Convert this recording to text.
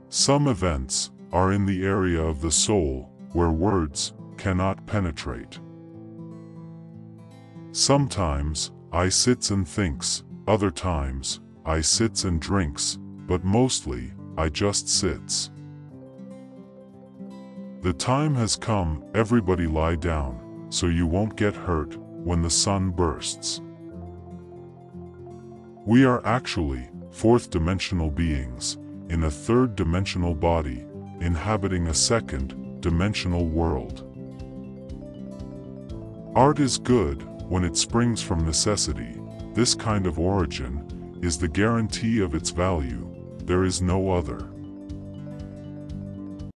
Some events are in the area of the soul where words cannot penetrate. Sometimes I sits and thinks, other times I sits and drinks, but mostly I just sits. The time has come, everybody lie down, so you won't get hurt when the sun bursts. We are actually fourth-dimensional beings in a third-dimensional body, inhabiting a second-dimensional world. Art is good when it springs from necessity. This kind of origin is the guarantee of its value. There is no other.